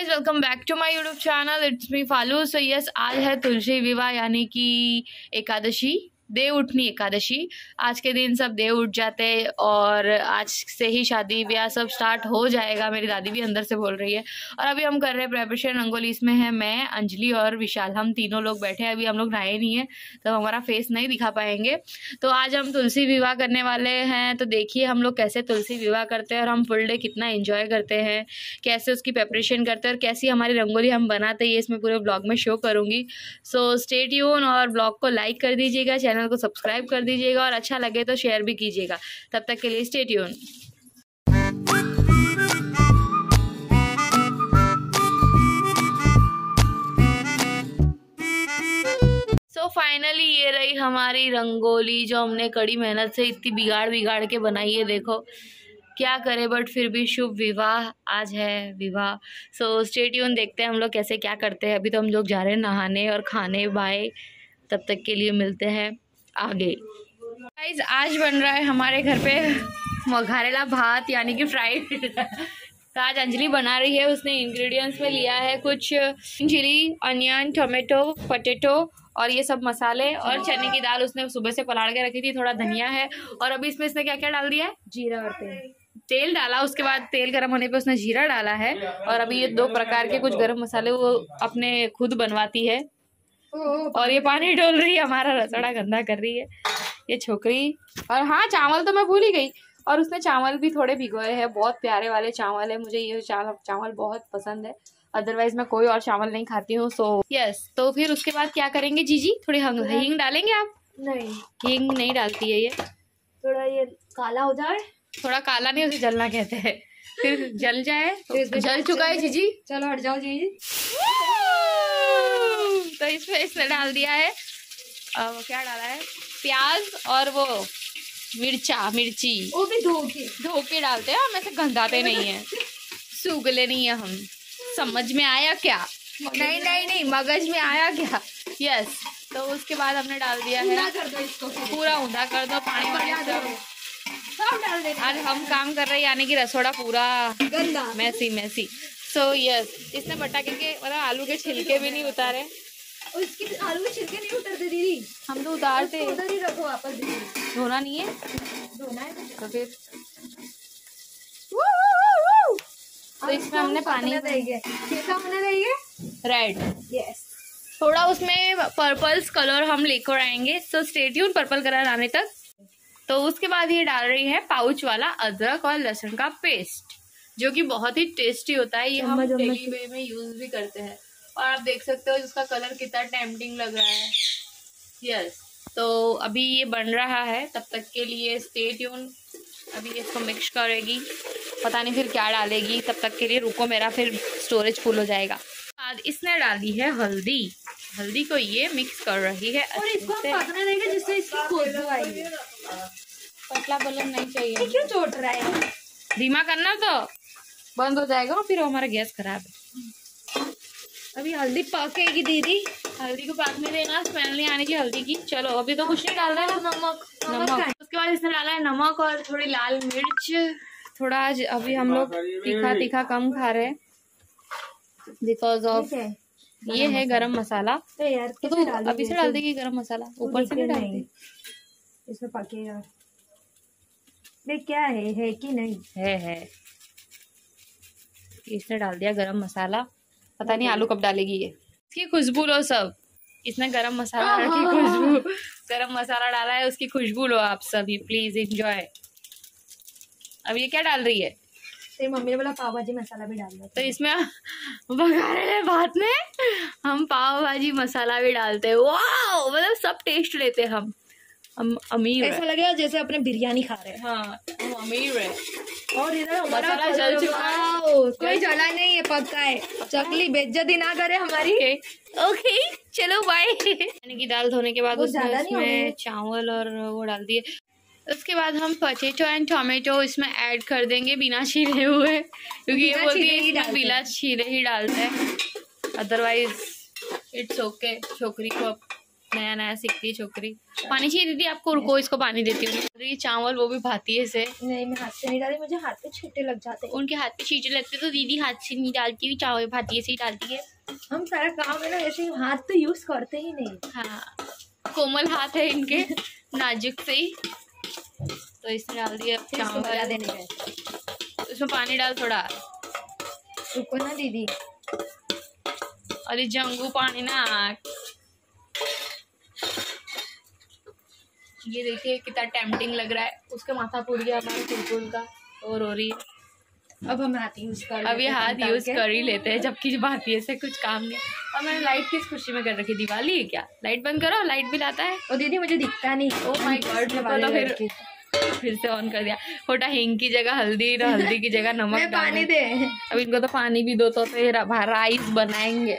Guys welcome back to my YouTube channel, it's me Falu. So yes, आज है तुलसी विवाह यानी कि एकादशी, देव उठनी एकादशी। आज के दिन सब देव उठ जाते हैं और आज से ही शादी ब्याह सब स्टार्ट हो जाएगा। मेरी दादी भी अंदर से बोल रही है। और अभी हम कर रहे हैं प्रेपरेशन। रंगोली इसमें है मैं, अंजलि और विशाल, हम तीनों लोग बैठे हैं। अभी हम लोग नहाए नहीं है तो हमारा फेस नहीं दिखा पाएंगे। तो आज हम तुलसी विवाह करने वाले हैं। तो देखिए हम लोग कैसे तुलसी विवाह करते हैं और हम फुल डे कितना एंजॉय करते हैं, कैसे उसकी प्रेपरेशन करते हैं और कैसी हमारी रंगोली हम बनाते हैं, ये इसमें पूरे ब्लॉग में शो करूँगी। सो स्टे ट्यून और ब्लॉग को लाइक कर दीजिएगा, चैनल को सब्सक्राइब कर दीजिएगा और अच्छा लगे तो शेयर भी कीजिएगा। तब तक के लिए स्टे ट्यून। सो फाइनली ये रही हमारी रंगोली जो हमने कड़ी मेहनत से इतनी बिगाड़ के बनाई है। देखो क्या करे, बट फिर भी शुभ विवाह, आज है विवाह। सो स्टे ट्यून, देखते हैं हम लोग कैसे क्या करते हैं। अभी तो हम लोग जा रहे हैं नहाने और खाने बाय, तब तक के लिए मिलते हैं आगे। गाइस आज बन रहा है हमारे घर पे मघारेला भात यानी कि फ्राइड। तो आज अंजलि बना रही है। उसने इंग्रेडिएंट्स में लिया है कुछ चिली, अनियन, टोमेटो, पोटैटो और ये सब मसाले और चने की दाल उसने सुबह से पलाड़ के रखी थी। थोड़ा धनिया है और अभी इसमें इसने क्या क्या डाल दिया है, जीरा और तेल डाला। उसके बाद तेल गर्म होने पे उसने जीरा डाला है। और अभी ये 2 प्रकार के कुछ गरम मसाले वो अपने खुद बनवाती है। और ये पानी डोल रही है, हमारा रसोड़ा गंदा कर रही है ये छोकरी। और हाँ, चावल तो मैं भूल ही गई। और उसने चावल भी थोड़े भिगोए हैं, बहुत प्यारे वाले चावल है। मुझे ये चावल बहुत पसंद है, अदरवाइज मैं कोई और चावल नहीं खाती हूँ। सो यस, तो फिर उसके बाद क्या करेंगे जीजी, थोड़ी हींग डालेंगे आप? नहीं, हींग नहीं डालती है ये। थोड़ा ये काला हो जाए, थोड़ा काला नहीं, उसे जलना कहते हैं। फिर जल जाए, जल चुका है जीजी, चलो हट जाओ जीजी। तो इसमें इसने डाल दिया है क्या डाला है, प्याज और वो मिर्ची, वो भी धो के डालते हैं। हम ऐसे गंदाते नहीं है, सूगले नहीं है हम। समझ में आया क्या? नहीं, मगज में आया क्या? यस। तो उसके बाद हमने डाल दिया है, पूरा ऊंधा कर दो, पानी सब डाल दे। आज हम काम कर रहे हैं यानी कि रसोड़ा पूरा गंदा, मैसी। सो यस, इसने बटाके के मतलब आलू के छिलके भी नहीं उतारे। उसकी आलू के छिलके नहीं उतरते दीदी, हम तो उतारते। उधर ही रखो वापस। धोना नहीं है, धोना है तो फिर। तो इसमें हमने पानी कैसा होना चाहिए, रेड। यस, थोड़ा उसमें पर्पल्स कलर हम लेकर आएंगे। So stay tune purple colour आने तक। तो उसके बाद ये डाल रही है पाउच वाला अदरक और लहसुन का पेस्ट, जो कि बहुत ही टेस्टी होता है। ये हम डेली वे में यूज भी करते हैं। और आप देख सकते हो इसका कलर कितना टेम्पटिंग लग रहा है। यस, तो अभी ये बन रहा है, तब तक के लिए स्टे ट्यून। अभी इसको मिक्स करेगी, पता नहीं फिर क्या डालेगी, तब तक के लिए रुको, मेरा फिर स्टोरेज फुल हो जाएगा। बाद इसने डाली है हल्दी को ये मिक्स कर रही है और इसको पकने देंगे जिससे इसकी खुशबू आएगी। पतला बलन नहीं चाहिए। क्यों चोट रहा है? धीमा करना तो बंद हो जाएगा, फिर हमारा गैस खराब है। अभी हल्दी पकेगी दीदी, हल्दी को पकने देना, स्मेल नहीं आने की हल्दी की। चलो अभी तो कुछ नहीं डाल रहा है, नमक। उसके बाद इसने डाला है नमक और थोड़ी लाल मिर्च। थोड़ा अभी हम लोग तीखा कम खा रहे हैं बिकॉज ऑफ ये है गरम मसाला। तो यार तो अभी से डाल देगी गरम मसाला, ऊपर से नहीं डालती, इसमें पकेगा। क्या है कि नहीं है। इसने डाल दिया गरम मसाला, पता नहीं आलू कब डालेगी ये। इसकी खुशबू लो सब, इसने गरम मसाला की खुशबू, गरम मसाला डाला है, उसकी खुशबू लो आप सभी, प्लीज एंजॉय। अब ये क्या डाल रही है? तेरी मम्मी ने बोला पाव भाजी मसाला भी डाल दो। तो इसमें बघारे भात में हम पाव भाजी मसाला भी डालते हैं। वाह, मतलब सब टेस्ट लेते हैं हम अमीर, ऐसा लगेगा जैसे अपने बिरयानी खा रहे हैं। हाँ, हम अमीर है। और इधर मसाला जल चुका है, कोई जला नहीं है, पक्का है। चकली बेइज्जती ना करे हमारी। ओके चलो बाय। चने की दाल धोने के बाद उसमें चावल और वो डाल दिए। उसके बाद हम पोटैटो एंड टोमेटो इसमें ऐड कर देंगे बिना छीले हुए, क्योंकि ये बोलती है इसमें बिना छीले ही डालते हैं, अदरवाइज इट्स ओके। छोकरी को नया नया सीखती है छोकरी। पानी चाहिए दीदी आपको? रुको इसको पानी देती हूँ। ये चावल वो भी भाती है से। नहीं मैं हाथ से नहीं डाली, मुझे हाथ पे छींटे लग जाते हैं। उनके हाथ पे छींटे लगते तो दीदी हाथ से नहीं डालती हुई, चावल भाती से ही डालती है। हम सारा काम है ना ऐसे हाथ तो यूज करते ही नहीं। हाँ कोमल हाथ है इनके, नाजुक से ही। तो इसमें डाल दिया चावल देने का, उसमें पानी डाल थोड़ा। रुको ना दीदी, अरे जंगू पानी ना। ये देखिए कितना टेम्पटिंग लग रहा है। उसका माथा फूट गया हमारे फुलफुल का और हो रही है। अब हम हाथ यूज कर, अब ये हाथ यूज कर ही लेते हैं, जबकि भाती से कुछ काम नहीं। और मैंने लाइट किस खुशी में कर रखी? दिवाली है क्या? लाइट बंद करो, लाइट बिल आता है। ओ दीदी मुझे दिखता नहीं। ओ माय गॉड, तो फिर से ऑन कर दिया। फोटा हिंग की जगह हल्दी, हल्दी की जगह नमक पानी दे। अब इनको तो पानी भी दो तो फिर राइस बनाएंगे।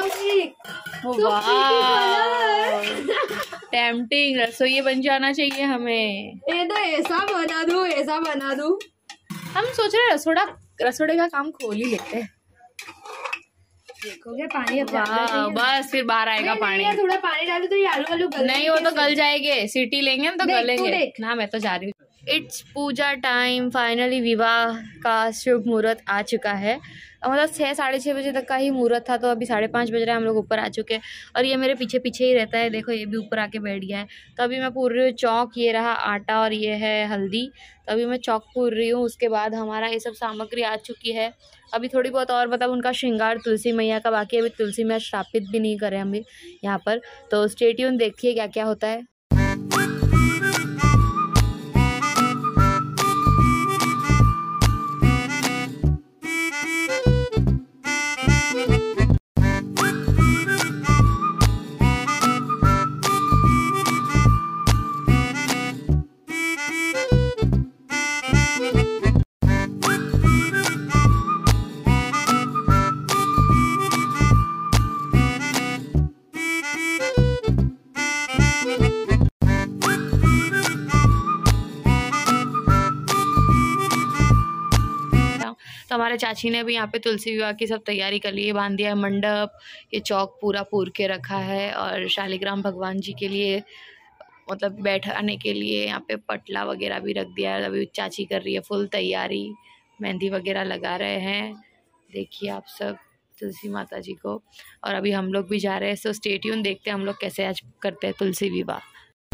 टेम्पटिंग रसोई बन जाना चाहिए हमें। तो ऐसा बना दूं, ऐसा बना दूं। हम सोच रहे रसोड़े का काम खोल ही लेते हैं। देखोगे पानी अब बस फिर बाहर आएगा पानी। थोड़ा पानी डालो तो ये आलू गल नहीं, वो तो गल जाएंगे। सीटी लेंगे हम तो गलेंगे ना। मैं तो जा रही हूँ। It's Puja time. फाइनली विवाह का शुभ मुहूर्त आ चुका है। मतलब 6 साढ़े 6 बजे तक का ही मुहूर्त था, तो अभी 5:30 बज रहे हैं, हम लोग ऊपर आ चुके हैं। और ये मेरे पीछे पीछे ही रहता है, देखो ये भी ऊपर आके बैठ गया है। तो अभी मैं पूर रही हूँ चौक। ये रहा आटा और ये है हल्दी। तो अभी मैं चौक पूर रही हूँ। उसके बाद हमारा ये सब सामग्री आ चुकी है। अभी थोड़ी बहुत और मतलब उनका श्रृंगार तुलसी मैया का बाकी है। अभी तुलसी मैया स्थापित भी नहीं करे हम यहाँ पर। तो स्टे ट्यून, देखिए क्या क्या होता है। तो हमारे चाची ने भी यहाँ पे तुलसी विवाह की सब तैयारी कर ली है। बांध दिया है मंडप, ये चौक पूरा पूर के रखा है। और शालिग्राम भगवान जी के लिए मतलब बैठाने के लिए यहाँ पे पटला वगैरह भी रख दिया है। अभी चाची कर रही है फुल तैयारी, मेहंदी वगैरह लगा रहे हैं। देखिए आप सब तुलसी माता जी को। और अभी हम लोग भी जा रहे हैं। सो स्टे ट्यून, देखते हैं हम लोग कैसे आज करते हैं तुलसी विवाह।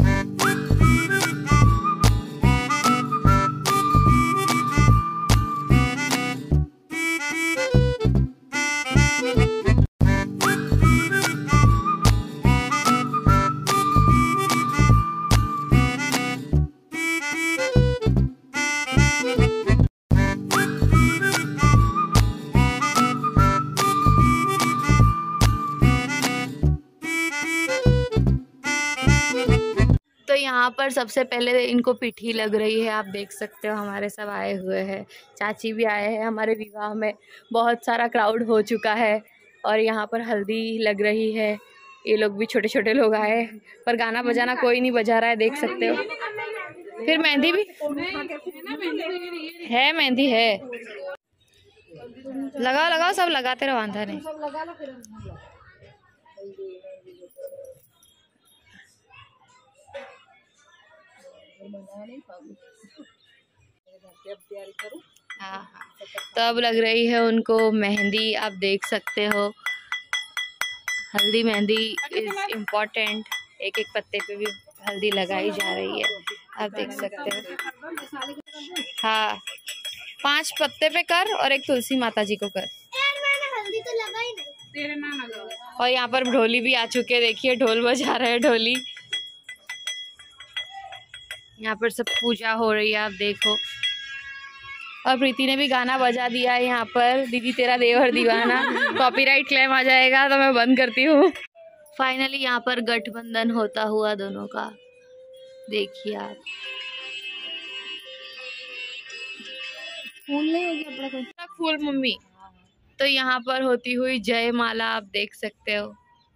तो यहाँ पर सबसे पहले इनको पिठी लग रही है। आप देख सकते हो हमारे सब आए हुए हैं। चाची भी आए हैं हमारे विवाह में। बहुत सारा क्राउड हो चुका है। और यहाँ पर हल्दी लग रही है। ये लोग भी छोटे छोटे लोग आए, पर गाना बजाना कोई नहीं बजा रहा है, देख सकते हो। फिर मेहंदी भी है, मेहंदी है। लगाओ लगाओ, सब लगाते रहो, आंधा नहीं। हाँ, तो अब लग रही है उनको मेहंदी। आप देख सकते हो हल्दी मेहंदी इज इम्पोर्टेंट। एक एक पत्ते पे भी हल्दी लगाई जा रही है, आप देख सकते हो। हाँ, 5 पत्ते पे कर और एक तुलसी माता जी को कर। हल्दी तो लगा ही नहीं। और यहाँ पर ढोली भी आ चुके हैं, देखिए ढोल बजा रहे हैं ढोली। यहाँ पर सब पूजा हो रही है, आप देखो। और प्रीति ने भी गाना बजा दिया है यहाँ पर, दीदी तेरा देवर दीवाना। कॉपीराइट क्लेम आ जाएगा तो मैं बंद करती हूँ। फाइनली यहाँ पर गठबंधन होता हुआ दोनों का, देखिए आप। फूल नहीं होगी अपना कोई फूल मम्मी। तो यहाँ पर होती हुई जयमाला, आप देख सकते हो।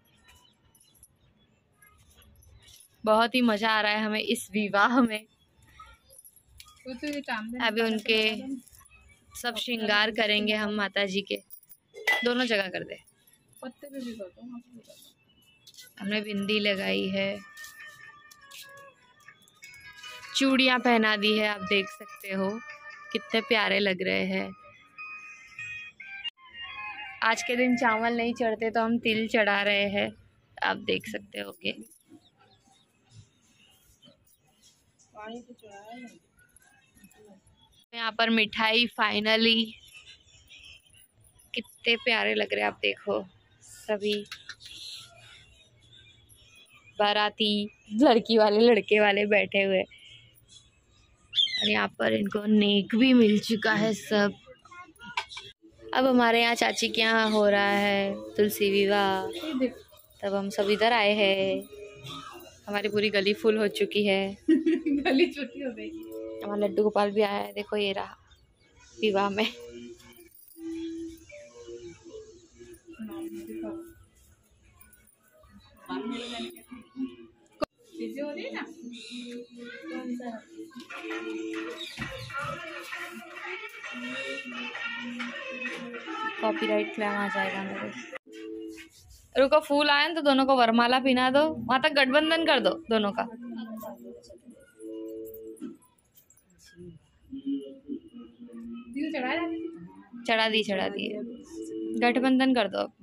बहुत ही मजा आ रहा है हमें इस विवाह में। अभी उनके सब श्रृंगार करेंगे हम माता जी के, दोनों जगह कर दे। हमने बिंदी लगाई है, चूड़ियाँ पहना दी है, आप देख सकते हो कितने प्यारे लग रहे हैं। आज के दिन चावल नहीं चढ़ते तो हम तिल चढ़ा रहे हैं, आप देख सकते होगे। यहाँ पर मिठाई फाइनली, कितने प्यारे लग रहे हैं आप देखो। सभी बाराती लड़की वाले लड़के वाले बैठे हुए, और यहाँ पर इनको नेक भी मिल चुका है सब। अब हमारे यहाँ चाची के यहाँ हो रहा है तुलसी विवाह, तब हम सब इधर आए हैं। हमारी पूरी गली फुल हो चुकी है। गली छुट्टी हो गई। हमारा लड्डू गोपाल भी आया है, देखो ये रहा विवाह में। कॉपीराइट क्लेम आ जाएगा मेरे। रुको, फूल आए तो दोनों को वरमाला पहना दो, वहां तक गठबंधन कर दो दोनों का। चढ़ा दी गठबंधन कर दो।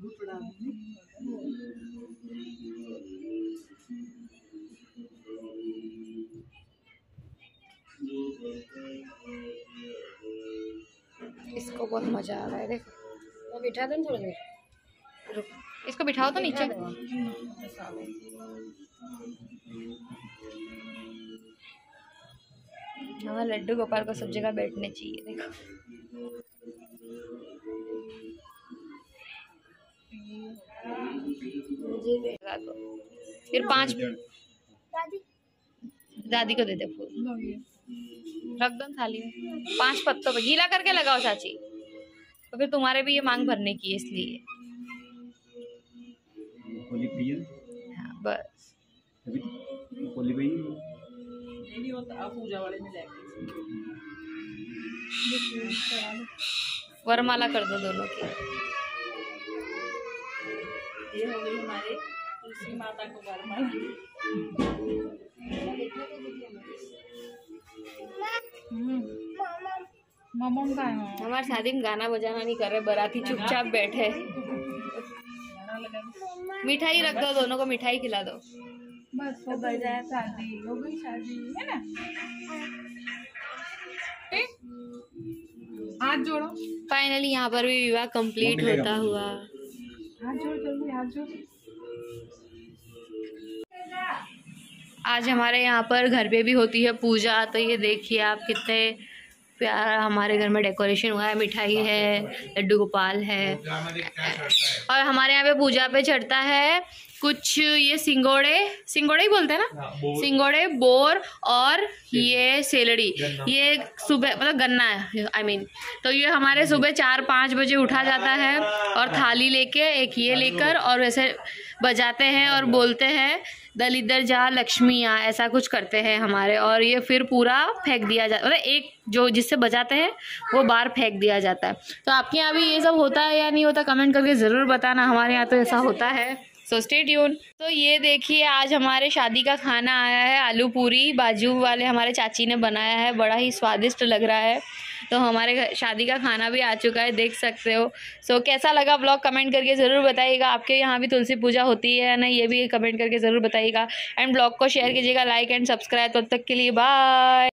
इसको बहुत मजा आ रहा है, देखो। बिठा दो थोड़ी देर, रुक, इसको बिठाओ तो नीचे। हमारे लड्डू गोपाल को सब जगह बैठने चाहिए, देखो। फिर 5 दादी को दे दे फूल, रख दो थाली में। 5 पत्तों पे गीला करके लगाओ चाची, तो फिर तुम्हारे भी ये मांग भरने की है इसलिए। हाँ बस। वरमाला कर दो दोनों की। ये हो गई हमारे तुलसी माता को वरमाला। हमारे शादी में गाना बजाना नहीं कर रहे, बाराती चुपचाप बैठे। मिठाई रख दो, दोनों को मिठाई खिला दो। बस हो गया, शादी हो गई, शादी है ना। हाथ जोड़ो। फाइनली यहाँ पर भी विवाह कंप्लीट होता हुआ। हाथ जोड़ जल्दी, हाथ जोड़। आज हमारे यहाँ पर घर पे भी होती है पूजा, तो ये देखिए आप कितने प्यारा हमारे घर में डेकोरेशन हुआ है। मिठाई है, लड्डू गोपाल है, और हमारे यहाँ पे पूजा पे चढ़ता है कुछ ये सिंगोड़े ही बोलते हैं ना, सिंगोड़े, बोर और ये सेलड़ी। ये सुबह मतलब गन्ना है I mean, तो ये हमारे सुबह 4-5 बजे उठा जाता है और थाली लेके एक ये लेकर और वैसे बजाते हैं और बोलते हैं दलिदर जा लक्ष्मी आ, ऐसा कुछ करते हैं हमारे। और ये फिर पूरा फेंक दिया जाता है, मतलब एक जो जिससे बजाते हैं वो बाहर फेंक दिया जाता है। तो आपके यहाँ भी ये सब होता है या नहीं होता, कमेंट करके ज़रूर बताना। हमारे यहाँ तो ऐसा होता है, सो स्टे ट्यून। तो ये देखिए आज हमारे शादी का खाना आया है, आलू पूरी बाजू वाले हमारे चाची ने बनाया है, बड़ा ही स्वादिष्ट लग रहा है। तो हमारे शादी का खाना भी आ चुका है, देख सकते हो। सो कैसा लगा ब्लॉग कमेंट करके ज़रूर बताइएगा। आपके यहाँ भी तुलसी पूजा होती है या नहीं, ये भी कमेंट करके ज़रूर बताइएगा। एंड ब्लॉग को शेयर कीजिएगा, लाइक एंड सब्सक्राइब। तब तक के लिए बाय।